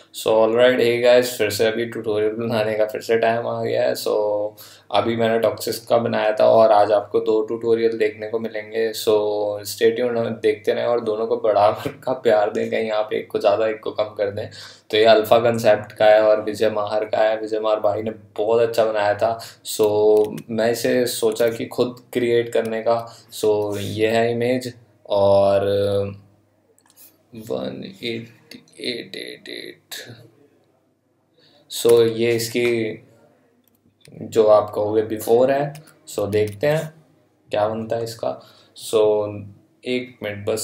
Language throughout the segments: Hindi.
सो ऑलराइट, हे गाइस, फिर से अभी ट्यूटोरियल बनाने का फिर से टाइम आ गया है। अभी मैंने टॉक्सिस का बनाया था और आज आपको दो ट्यूटोरियल देखने को मिलेंगे। स्टे ट्यून, देखते रहें और दोनों को बराबर का प्यार दें, कहीं आप एक को ज़्यादा एक को कम कर दें। तो ये अल्फ़ा कंसेप्ट का है और विजय माहर का है। विजय माहर भाई ने बहुत अच्छा बनाया था। मैं इसे सोचा कि खुद क्रिएट करने का। ये है इमेज और 18888। ये इसकी जो आप कहोगे बिफोर है। देखते हैं क्या बनता है इसका। सो एक मिनट बस।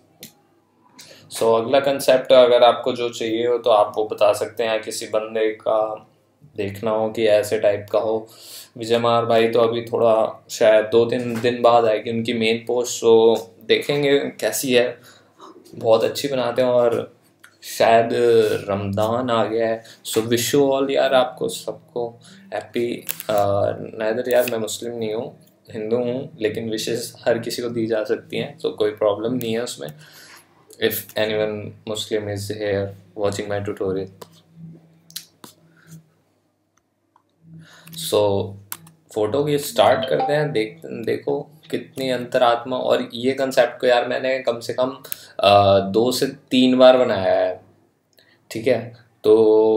अगला कंसेप्ट अगर आपको जो चाहिए हो तो आप वो बता सकते हैं, किसी बंदे का देखना हो कि ऐसे टाइप का हो। विजय मार भाई तो अभी थोड़ा शायद 2-3 दिन बाद आएगी उनकी मेन पोस्ट, देखेंगे कैसी है। बहुत अच्छी बनाते हैं और शायद रमज़ान आ गया है। विश यू ऑल यार, आपको सबको हैप्पी। नैदर यार, मैं मुस्लिम नहीं हूँ, हिंदू हूँ, लेकिन विशेष हर किसी को दी जा सकती हैं, कोई प्रॉब्लम नहीं है उसमें। If anyone Muslim is here watching my tutorial. So photo की स्टार्ट करते हैं। देखो कितनी अंतरात्मा। और ये कंसेप्ट को यार मैंने कम से कम 2 से 3 बार बनाया है, ठीक है। तो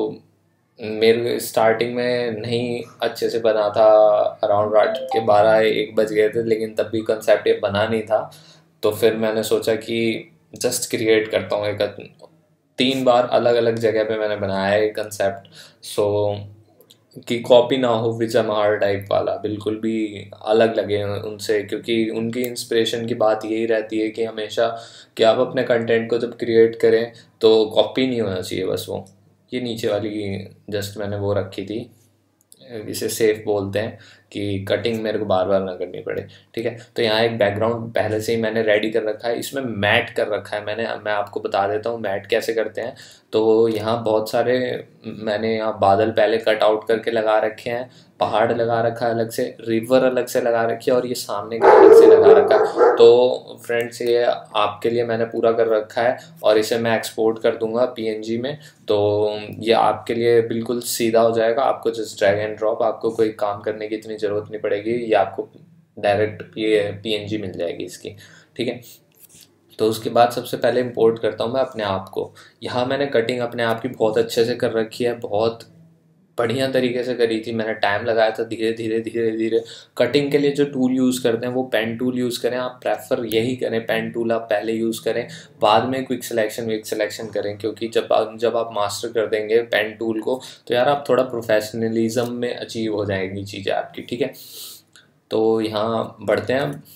मेरे स्टार्टिंग में नहीं अच्छे से बना था, अराउंड रात के 12-1 बज गए थे, लेकिन तब भी कंसेप्ट ये बना नहीं था। तो फिर मैंने सोचा कि जस्ट क्रिएट करता हूँ। 3 बार अलग अलग जगह पे मैंने बनाया है कंसेप्ट। सो कि कॉपी ना हो विजय महार टाइप वाला, बिल्कुल भी अलग लगे उनसे, क्योंकि उनकी इंस्पिरेशन की बात यही रहती है कि हमेशा कि आप अपने कंटेंट को जब क्रिएट करें तो कॉपी नहीं होना चाहिए बस वो। ये नीचे वाली जस्ट मैंने वो रखी थी, इसे सेफ बोलते हैं, कि कटिंग मेरे को बार बार ना करनी पड़े, ठीक है। तो यहाँ एक बैकग्राउंड पहले से ही मैंने रेडी कर रखा है, इसमें मैट कर रखा है मैं आपको बता देता हूँ मैट कैसे करते हैं। तो यहाँ बहुत सारे मैंने यहाँ बादल पहले कट आउट करके लगा रखे हैं, पहाड़ लगा रखा है अलग से, रिवर अलग से लगा रखी है, और ये सामने का अलग से लगा रखा है। तो फ्रेंड्स, ये आपके लिए मैंने पूरा कर रखा है और इसे मैं एक्सपोर्ट कर दूंगा पीएनजी में। तो ये आपके लिए बिल्कुल सीधा हो जाएगा, आपको जस्ट ड्रैग एंड ड्रॉप, आपको कोई काम करने की इतनी ज़रूरत नहीं पड़ेगी, ये आपको डायरेक्ट ये पीएनजी मिल जाएगी इसकी, ठीक है। तो उसके बाद सबसे पहले इंपोर्ट करता हूँ मैं अपने आप को। यहाँ मैंने कटिंग अपने आप की बहुत अच्छे से कर रखी है, बहुत बढ़िया तरीके से करी थी, मैंने टाइम लगाया था, धीरे धीरे धीरे धीरे। कटिंग के लिए जो टूल यूज़ करते हैं वो पेन टूल यूज़ करें, आप प्रेफर यही करें, पेन टूल आप पहले यूज़ करें, बाद में क्विक सिलेक्शन करें, क्योंकि जब आप मास्टर कर देंगे पेन टूल को तो यार आप थोड़ा प्रोफेशनलिज्म में अचीव हो जाएंगी चीज़ें आपकी, ठीक है। तो यहाँ बढ़ते हैं हम।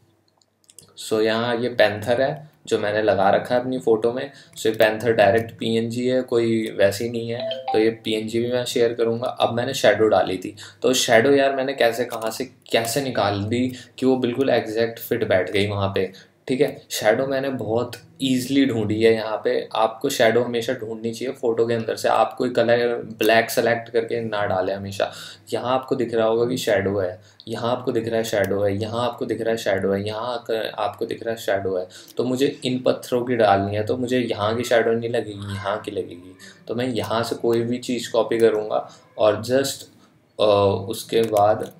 यहाँ ये पैंथर है जो मैंने लगा रखा है अपनी फ़ोटो में। ये पैंथर डायरेक्ट पीएनजी है, कोई वैसी नहीं है, तो ये पीएनजी भी मैं शेयर करूँगा। अब मैंने शेडो डाली थी, तो शेडो यार मैंने कहाँ से कैसे निकाल दी कि वो बिल्कुल एग्जैक्ट फिट बैठ गई वहाँ पे, ठीक है। शेडो मैंने बहुत ईजिली ढूंढी है। यहाँ पे आपको शेडो हमेशा ढूंढनी चाहिए फ़ोटो के अंदर से, आप कोई कलर ब्लैक सेलेक्ट करके ना डालें हमेशा। यहाँ आपको दिख रहा होगा कि शेडो है, यहाँ आपको दिख रहा है शेडो है, यहाँ आपको दिख रहा है शेडो है, यहाँ आपको दिख रहा है शेडो है। तो मुझे इन पत्थरों की डालनी है, तो मुझे यहाँ की शेडो नहीं लगेगी, यहाँ की लगेगी। तो मैं यहाँ से कोई भी चीज़ कॉपी करूँगा और जस्ट उसके बाद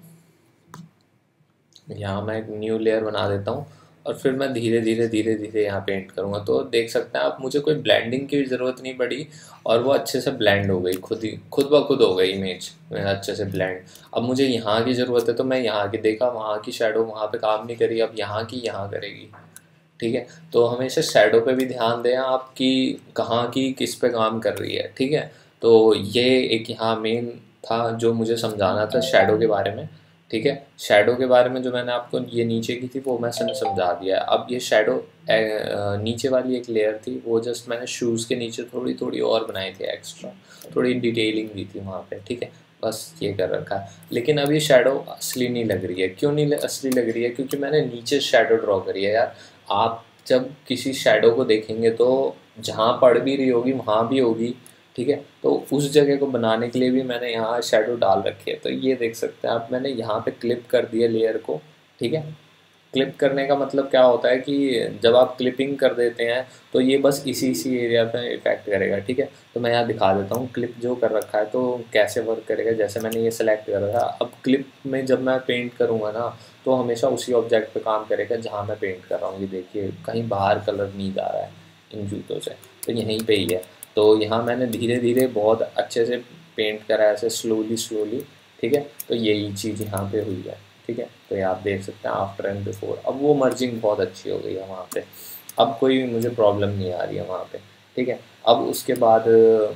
यहाँ मैं एक न्यू लेयर बना देता हूँ और फिर मैं धीरे धीरे धीरे धीरे यहाँ पेंट करूँगा। तो देख सकते हैं आप, मुझे कोई ब्लेंडिंग की ज़रूरत नहीं पड़ी और वो अच्छे से ब्लेंड हो गई, खुद ब खुद हो गई इमेज में अच्छे से ब्लेंड। अब मुझे यहाँ की ज़रूरत है तो मैं यहाँ की, देखा वहाँ की शेडो वहाँ पे काम नहीं करी, अब यहाँ की यहाँ करेगी, ठीक है। तो हमेशा शेडो पे भी ध्यान दें आपकी, कहाँ की किस पे काम कर रही है, ठीक है। तो ये एक यहाँ मेन था जो मुझे समझाना था शेडो के बारे में, ठीक है। शेडो के बारे में जो मैंने आपको ये नीचे की थी वो मैं समझा दिया है। अब ये शेडो नीचे वाली एक लेयर थी, वो जस्ट मैंने शूज़ के नीचे थोड़ी थोड़ी और बनाई थी एक्स्ट्रा, थोड़ी डिटेलिंग दी थी वहाँ पे, ठीक है। बस ये कर रखा है। लेकिन अब ये शेडो असली नहीं लग रही है। क्यों नहीं असली लग रही है? क्योंकि मैंने नीचे शेडो ड्रॉ करी है यार। आप जब किसी शेडो को देखेंगे तो जहाँ पड़ भी रही होगी वहाँ भी होगी, ठीक है। तो उस जगह को बनाने के लिए भी मैंने यहाँ शेडो डाल रखी है। तो ये देख सकते हैं आप, मैंने यहाँ पे क्लिप कर दिया लेयर को, ठीक है। क्लिप करने का मतलब क्या होता है कि जब आप क्लिपिंग कर देते हैं तो ये बस इसी एरिया पे इफेक्ट करेगा, ठीक है। तो मैं यहाँ दिखा देता हूँ क्लिप जो कर रखा है तो कैसे वर्क करेगा। जैसे मैंने ये सेलेक्ट कर रखा है, अब क्लिप में जब मैं पेंट करूँगा ना तो हमेशा उसी ऑब्जेक्ट पे काम करेगा जहाँ मैं पेंट कर रहा हूँ। ये देखिए कहीं बाहर कलर नहीं जा रहा है इन जूतों से, तो यहीं पे ही है। तो यहाँ मैंने धीरे धीरे बहुत अच्छे से पेंट करा है, ऐसे स्लोली स्लोली, ठीक है। तो यही चीज़ यहाँ पे हुई है, ठीक है। तो ये आप देख सकते हैं आफ्टर एंड बिफोर। अब वो मर्जिंग बहुत अच्छी हो गई है वहाँ पे, अब कोई मुझे प्रॉब्लम नहीं आ रही है वहाँ पे, ठीक है। अब उसके बाद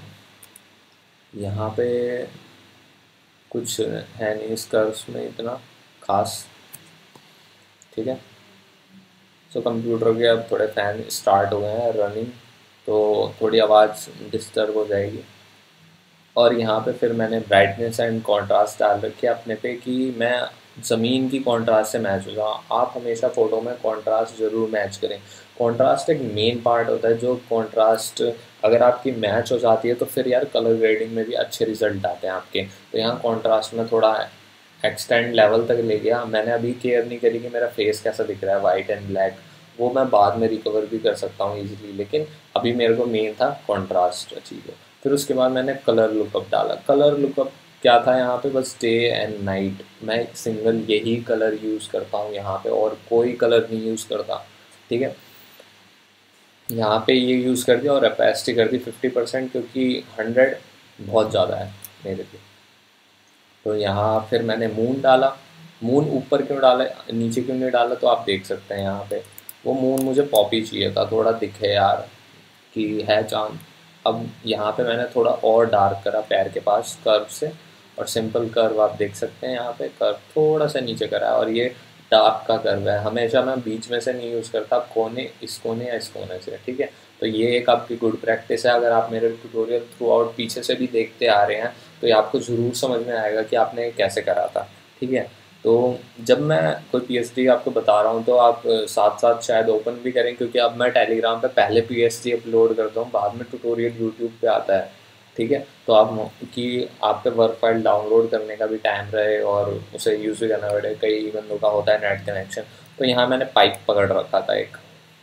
यहाँ पे कुछ है नहीं इस कर्व्स में इतना खास, ठीक है। सो कंप्यूटर के अब थोड़े फैन स्टार्ट हो गए हैं रनिंग, तो थोड़ी आवाज़ डिस्टर्ब हो जाएगी। और यहाँ पे फिर मैंने ब्राइटनेस एंड कॉन्ट्रास्ट डाल रखी है अपने पे कि मैं ज़मीन की कॉन्ट्रास्ट से मैच हो जाऊँ। आप हमेशा फ़ोटो में कॉन्ट्रास्ट ज़रूर मैच करें। कॉन्ट्रास्ट एक मेन पार्ट होता है, जो कॉन्ट्रास्ट अगर आपकी मैच हो जाती है तो फिर यार कलर ग्रेडिंग में भी अच्छे रिजल्ट आते हैं आपके। तो यहाँ कॉन्ट्रास्ट में थोड़ा एक्सटेंड लेवल तक ले गया। मैंने अभी केयर नहीं करी कि मेरा फेस कैसा दिख रहा है वाइट एंड ब्लैक, वो मैं बाद में रिकवर भी कर सकता हूँ ईजिली, लेकिन अभी मेरे को मेन था कॉन्ट्रास्ट अचीव। फिर उसके बाद मैंने कलर लुकअप डाला। कलर लुकअप क्या था यहाँ पे, बस डे एंड नाइट, मैं सिंगल यही कलर यूज़ करता हूँ यहाँ पे, और कोई कलर नहीं यूज़ करता, ठीक है। यहाँ पे ये यूज़ कर दिया और अपेसिटी कर दी 50%, क्योंकि 100 बहुत ज़्यादा है मेरे लिए। तो यहाँ फिर मैंने मून डाला। मून ऊपर क्यों डाला, नीचे क्यों नहीं डाला, तो आप देख सकते हैं यहाँ पे वो मून मुझे पॉपी चाहिए था, थोड़ा दिखे यार कि है चांद। अब यहाँ पे मैंने थोड़ा और डार्क करा पैर के पास कर्व से, और सिंपल कर्व आप देख सकते हैं यहाँ पे कर्व थोड़ा सा नीचे करा है, और ये डार्क का कर्व है। हमेशा मैं बीच में से नहीं यूज़ करता, कोने इस कोने या इस कोने से, ठीक है। तो ये एक आपकी गुड प्रैक्टिस है। अगर आप मेरे ट्यूटोरियल थ्रू आउट पीछे से भी देखते आ रहे हैं तो ये आपको ज़रूर समझ में आएगा कि आपने कैसे करा था, ठीक है। तो जब मैं कोई पीएचडी आपको बता रहा हूँ तो आप साथ साथ शायद ओपन भी करें, क्योंकि अब मैं टेलीग्राम पे पहले पीएचडी अपलोड करता हूँ, बाद में ट्यूटोरियल यूट्यूब पे आता है, ठीक है। तो कि आप पे वर्क फाइल डाउनलोड करने का भी टाइम रहे और उसे यूज़ भी करना पड़े, कई बंदों का होता है नेट कनेक्शन। तो यहाँ मैंने पाइप पकड़ रखा था एक,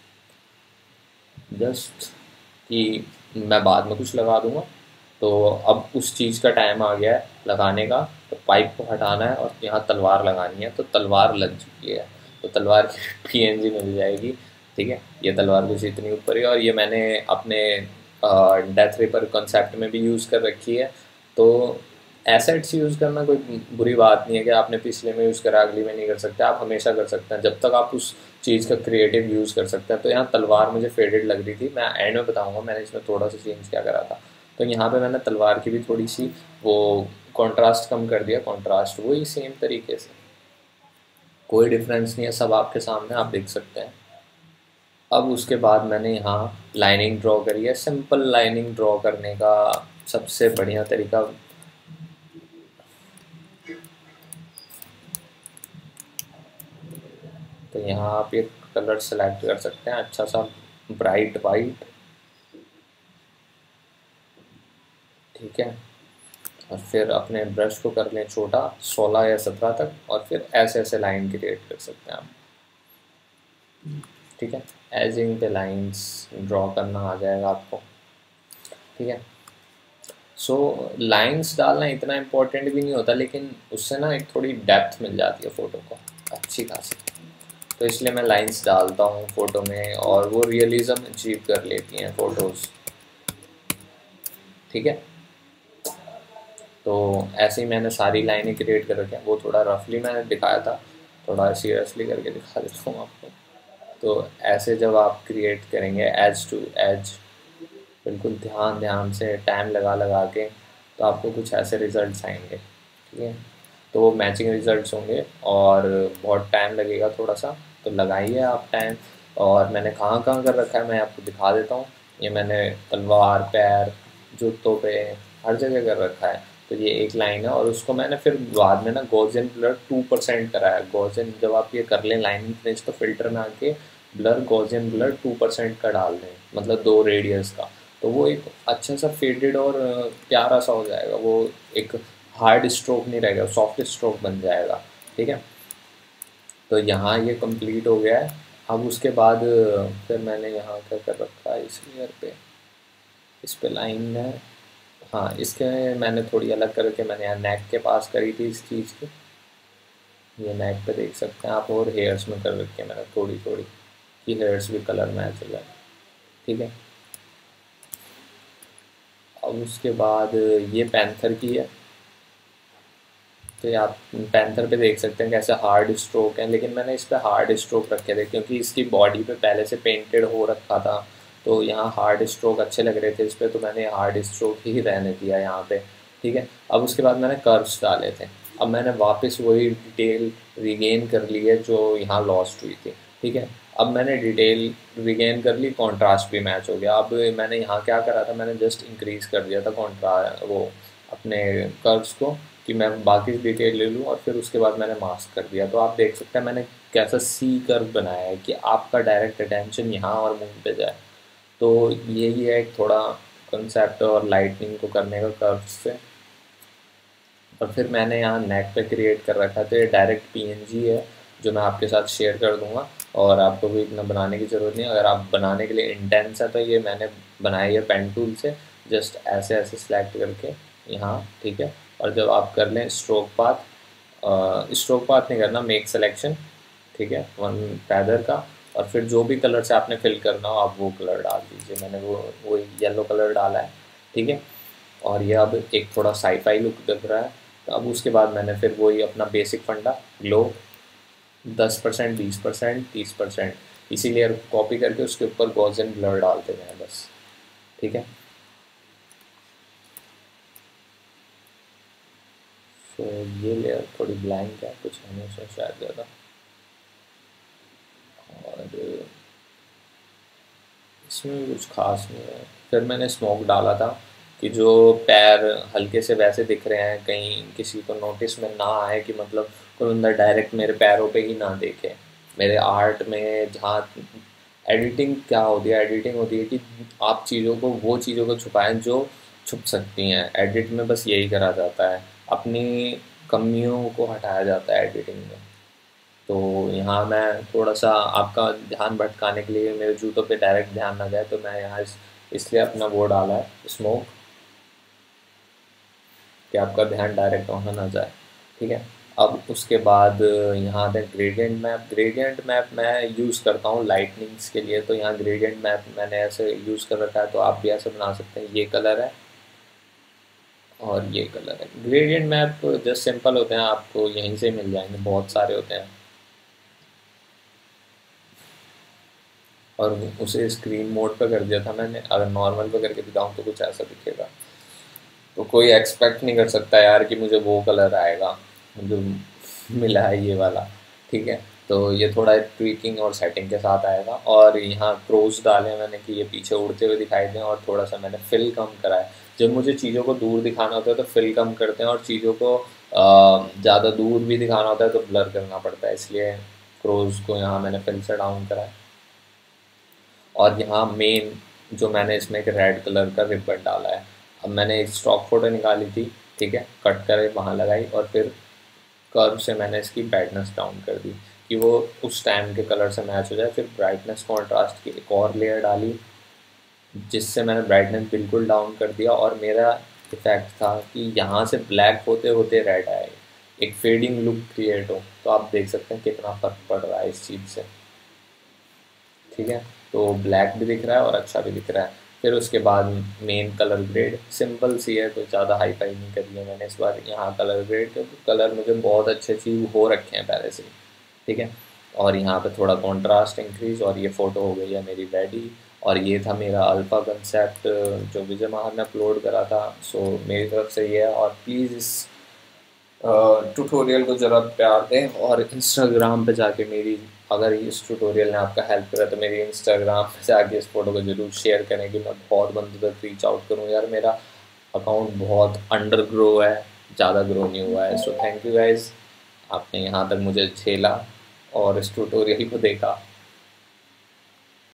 जस्ट कि मैं बाद में कुछ लगा दूंगा। तो अब उस चीज़ का टाइम आ गया है लगाने का, तो पाइप को हटाना है और यहाँ तलवार लगानी है। तो तलवार लग चुकी है, तो तलवार की पीएनजी मिल जाएगी, ठीक है। ये तलवार कुछ इतनी ऊपर है, और ये मैंने अपने डेथ रेपर कॉन्सेप्ट में भी यूज़ कर रखी है। तो एसेट्स यूज़ करना कोई बुरी बात नहीं है कि आपने पिछले में यूज़ करा अगली में नहीं कर सकते, आप हमेशा कर सकते हैं जब तक आप उस चीज़ का क्रिएटिव यूज़ कर सकते हैं। तो यहाँ तलवार मुझे फेडेड लग रही थी, मैं एंड में बताऊंगा मैंने इसमें थोड़ा सा चेंज क्या करा था। तो यहाँ पे मैंने तलवार की भी थोड़ी सी वो कॉन्ट्रास्ट कम कर दिया, कॉन्ट्रास्ट वही सेम तरीके से, कोई डिफरेंस नहीं है, सब आपके सामने आप देख सकते हैं। अब उसके बाद मैंने यहाँ लाइनिंग ड्रॉ करी है। सिंपल लाइनिंग ड्रॉ करने का सबसे बढ़िया तरीका, तो यहाँ आप एक कलर सेलेक्ट कर सकते हैं अच्छा सा ब्राइट वाइट, ठीक है। और फिर अपने ब्रश को कर लें छोटा 16 या 17 तक, और फिर ऐसे ऐसे लाइन क्रिएट कर सकते हैं आप, ठीक है। एजिंग पे लाइंस ड्रॉ करना आ जाएगा आपको, ठीक है। सो लाइंस डालना इतना इम्पोर्टेंट भी नहीं होता, लेकिन उससे ना एक थोड़ी डेप्थ मिल जाती है फ़ोटो को अच्छी खासी। तो इसलिए मैं लाइंस डालता हूँ फ़ोटो में, और वो रियलिज़म अचीव कर लेती हैं फ़ोटोज़, ठीक है। तो ऐसे ही मैंने सारी लाइनें क्रिएट कर रखी हैं। वो थोड़ा रफली मैंने दिखाया था, थोड़ा सीरियसली करके दिखा देता हूँ आपको। तो ऐसे जब आप क्रिएट करेंगे एज टू एज, बिल्कुल ध्यान ध्यान से टाइम लगा लगा के, तो आपको कुछ ऐसे रिजल्ट्स आएंगे, ठीक है। तो वो मैचिंग रिजल्ट्स होंगे और बहुत टाइम लगेगा थोड़ा सा, तो लगाइए आप टाइम। और मैंने कहाँ कहाँ कर रखा है मैं आपको दिखा देता हूँ। ये मैंने तलवार, पैर, जूतों पे, हर जगह कर रखा है। तो ये एक लाइन है, और उसको मैंने फिर बाद में ना गॉसियन ब्लर 2% कराया। गॉसियन जब आप ये कर लें लाइनिंग फिनिश, तो फिल्टर में आके ब्लर गॉसियन ब्लर 2% का डाल दें, मतलब 2 रेडियस का। तो वो एक अच्छा सा फेडेड और प्यारा सा हो जाएगा। वो एक हार्ड स्ट्रोक नहीं रहेगा, सॉफ्ट स्ट्रोक बन जाएगा, ठीक है। तो यहाँ ये कंप्लीट हो गया है। अब उसके बाद फिर मैंने यहाँ क्या कर रखा है इस लेयर पे, इस पे लाइन है। हाँ, इसके मैंने थोड़ी अलग करके मैंने यहाँ नेक के पास करी थी इस चीज़ की। ये नेक पे देख सकते हैं आप, और हेयर्स में कर रखी है मैंने थोड़ी थोड़ी, कि हेयर्स भी कलर मैच हो जाए। ठीक है, अब उसके बाद ये पैंथर की है। तो ये आप पैंथर पे देख सकते हैं कैसे हार्ड स्ट्रोक हैं, लेकिन मैंने इस पे हार्ड स्ट्रोक रखे थे क्योंकि इसकी बॉडी पे पहले से पेंटेड हो रखा था। तो यहाँ हार्ड स्ट्रोक अच्छे लग रहे थे इस पे, तो मैंने हार्ड स्ट्रोक ही रहने दिया यहाँ पे। ठीक है, अब उसके बाद मैंने कर्व्स डाले थे। अब मैंने वापस वही डिटेल रिगेन कर ली है जो यहाँ लॉस्ट हुई थी। ठीक है, अब मैंने डिटेल रिगेन कर ली, कॉन्ट्रास्ट भी मैच हो गया। अब मैंने यहाँ क्या करा था, मैंने जस्ट इंक्रीज कर दिया था वो अपने कर्व्स को, कि मैं बाकी डिटेल ले लूँ, और फिर उसके बाद मैंने मास्क कर दिया। तो आप देख सकते हैं मैंने कैसा सी कर्व बनाया है कि आपका डायरेक्ट अटेंशन यहाँ और मुंह पे जाए। तो यही है एक थोड़ा कंसेप्ट और लाइटनिंग को करने का कर्व से। और फिर मैंने यहाँ नेक पे क्रिएट कर रखा था, ये डायरेक्ट पीएनजी है जो मैं आपके साथ शेयर कर दूंगा, और आपको भी इतना बनाने की ज़रूरत नहीं है। अगर आप बनाने के लिए इंटेंस है तो ये मैंने बनाई है पेन टूल से, जस्ट ऐसे ऐसे सिलेक्ट करके यहाँ। ठीक है, और जब आप कर लें स्ट्रोक पाथ नहीं करना, मेक सिलेक्शन। ठीक है, वन पैदर का, और फिर जो भी कलर से आपने फिल करना हो आप वो कलर डाल दीजिए। मैंने वो येलो कलर डाला है। ठीक है, और ये अब एक थोड़ा साईफाई लुक दिख रहा है। तो अब उसके बाद मैंने फिर वही अपना बेसिक फंडा ग्लो 10%, 20%, 30% इसी लेयर को कॉपी करके उसके ऊपर गॉसियन ब्लर डालते गए बस। ठीक है, तो ये लेयर थोड़ी ब्लैंक है, कुछ होने से शायद ज़्यादा। और इसमें कुछ खास नहीं है। फिर मैंने स्मोक डाला था कि जो पैर हल्के से वैसे दिख रहे हैं, कहीं किसी को नोटिस में ना आए कि मतलब कोई बंदा डायरेक्ट मेरे पैरों पे ही ना देखे। मेरे आर्ट में जहाँ एडिटिंग क्या होती है, एडिटिंग होती है कि आप वो चीज़ों को छुपाएं जो छुप सकती हैं। एडिट में बस यही करा जाता है, अपनी कमियों को हटाया जाता है एडिटिंग में। तो यहाँ मैं थोड़ा सा आपका ध्यान भटकाने के लिए, मेरे जूतों पे डायरेक्ट ध्यान ना जाए, तो मैं यहाँ इसलिए अपना वो डाला है स्मोक, कि आपका ध्यान डायरेक्ट वहाँ ना जाए। ठीक है, अब उसके बाद यहाँ आते हैं ग्रेडियंट मैप। ग्रेडियंट मैप मैं यूज़ करता हूँ लाइटनिंग्स के लिए, तो यहाँ ग्रेडियंट मैप मैंने ऐसे यूज़ कर रखा है, तो आप भी ऐसे बना सकते हैं। ये कलर है और ये कलर है। ग्रेडियंट मैप जस्ट सिंपल होते हैं, आपको यहीं से मिल जाएंगे, बहुत सारे होते हैं। और उसे स्क्रीन मोड पर कर दिया था मैंने, अगर नॉर्मल पे करके दिखाऊँ तो कुछ ऐसा दिखेगा। तो कोई एक्सपेक्ट नहीं कर सकता यार कि मुझे वो कलर आएगा जो मिला है ये वाला। ठीक है, तो ये थोड़ा ट्विकिंग और सेटिंग के साथ आएगा। और यहाँ क्रोज डाले मैंने कि ये पीछे उड़ते हुए दिखाई दें, और थोड़ा सा मैंने फिल कम करा है। जब मुझे चीज़ों को दूर दिखाना होता है तो फिल कम करते हैं, और चीज़ों को ज़्यादा दूर भी दिखाना होता है तो ब्लर करना पड़ता है, इसलिए क्रोज को यहाँ मैंने फिल से डाउन करा है। और यहाँ मेन जो मैंने इसमें एक रेड कलर का रिबन डाला है। अब मैंने एक स्टॉक फोटो निकाली थी, ठीक है, कट कर वहाँ लगाई, और फिर कर्व से मैंने इसकी ब्राइटनेस डाउन कर दी कि वो उस टाइम के कलर से मैच हो जाए। फिर ब्राइटनेस कॉन्ट्रास्ट की एक और लेयर डाली, जिससे मैंने ब्राइटनेस बिल्कुल डाउन कर दिया, और मेरा इफेक्ट था कि यहाँ से ब्लैक होते होते रेड आए, एक फेडिंग लुक क्रिएट हो। तो आप देख सकते हैं कितना फ़र्क पड़ रहा है इस चीज़ से। ठीक है, तो ब्लैक भी दिख रहा है और अच्छा भी दिख रहा है। फिर उसके बाद मेन कलर ग्रेड सिंपल सी है, कोई ज़्यादा हाई फाई नहीं करी है मैंने इस बार यहाँ कलर ग्रेड, क्योंकि कलर मुझे बहुत अच्छे चीज़ हो रखे हैं पहले से। ठीक है, और यहाँ पे थोड़ा कॉन्ट्रास्ट इंक्रीज, और ये फ़ोटो हो गई है मेरी रेडी। और ये था मेरा अल्फ़ा कंसेप्ट जो विजय महान ने अपलोड करा था। सो मेरी तरफ से ये है, और प्लीज़ इस ट्यूटोरियल को ज़रा प्यार दें, और इंस्टाग्राम पे जाके मेरी, अगर इस ट्यूटोरियल ने आपका हेल्प करा तो मेरी इंस्टाग्राम पे जाके इस फोटो को ज़रूर शेयर करें कि मैं बहुत बंदों तक रीच आउट करूँ। यार मेरा अकाउंट बहुत अंडर ग्रो है, ज़्यादा ग्रो नहीं हुआ है। सो थैंक यू गाइज़, आपने यहाँ तक मुझे झेला और इस ट्यूटोरियल को देखा।